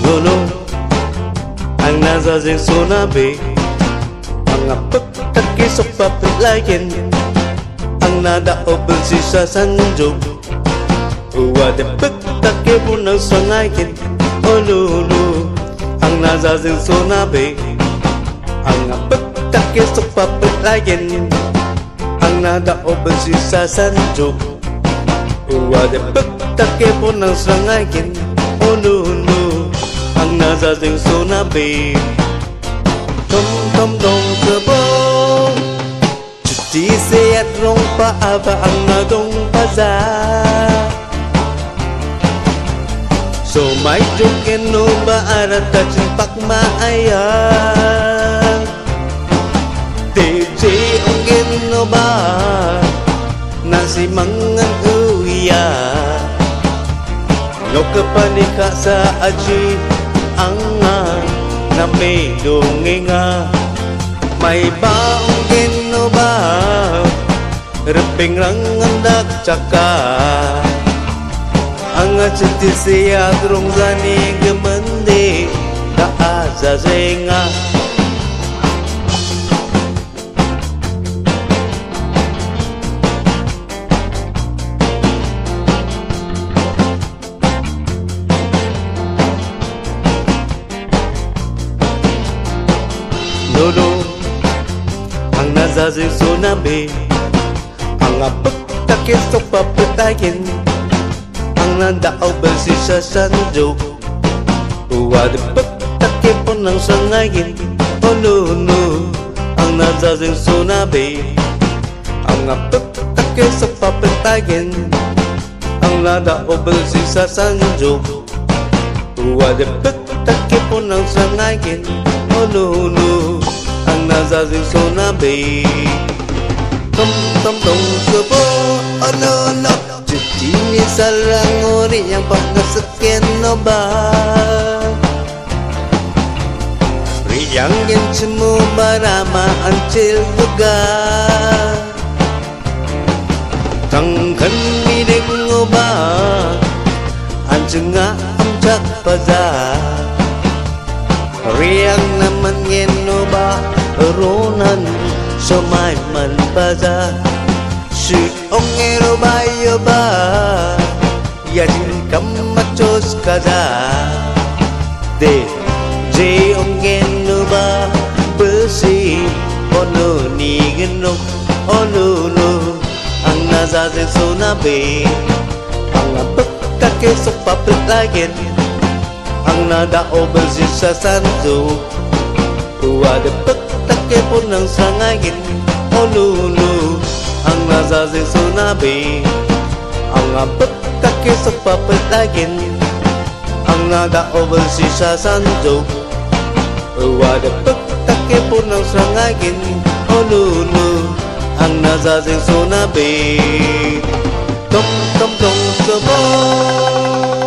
Lolo ang nasa sing sunabi, mga pagkaki sa papilayan, ang nadaobel si sa sanjog, uwade pagkaki po ng sangayin. O lolo ang nasa sing sunabi, ang pagkaki sa papilayan, ang nadaobel si sa sanjog, uwade pagkaki po ng sangayin. O lolo ang nasa sing sunabi, tom dong kebo cuti seat rong pa aba ang nadong paza so may joken no ba arat kacin pak maaya DJ onggen no ba nasi mangan uya no kepanika sa aji anga na may dunginga may baong gino ba repeng rangandak caka ang aciti siya drong zani gemende ka aza zenga Lolo ang nasa sing sunabi, ang pagkaki sa papatayin, ang nandaobel si sa sanjog, uwade pagkaki po ng sangayin. O lolo ang nasa sing sunabi, ang pagkaki sa papatayin, ang nandaobel si sa sanjog, uwade pagkaki po ng sangayin. O lolo ang nasa sing sunabi, tom dong kebo o lolo cuti ni sarang uri yang pagkasakyan no ba riyang yan cemu barama ancil lugar tangkan mideng no ba anjeng amjak pazar riang naman ngeno ba ronan so may manpaza si ongero ba yo ba yajin kamachos kaza de je ongeno ba besi ono ni geno ono no ang nasa sing sunabi, ang pagkaki sa papilayan, ang nadaobel si sa sanjog, uwade pagkaki po ng sangayin. O lolo ang nasa sing sunabi, ang pagkaki sa papilayan, ang nadaobel si sa sanjog, uwade pagkaki po ng sangayin. O lolo ang nasa sing sunabi, tom dong kebo